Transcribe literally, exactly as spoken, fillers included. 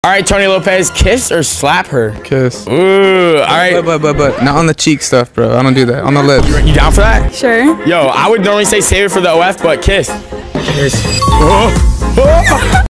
All right, Tony Lopez, kiss or slap her? Kiss. Ooh, all right. But, but, but, but, not on the cheek stuff, bro. I don't do that. On the lips. You, you down for that? Sure. Yo, I would normally say save it for the O F, but kiss. Kiss. Oh. Oh.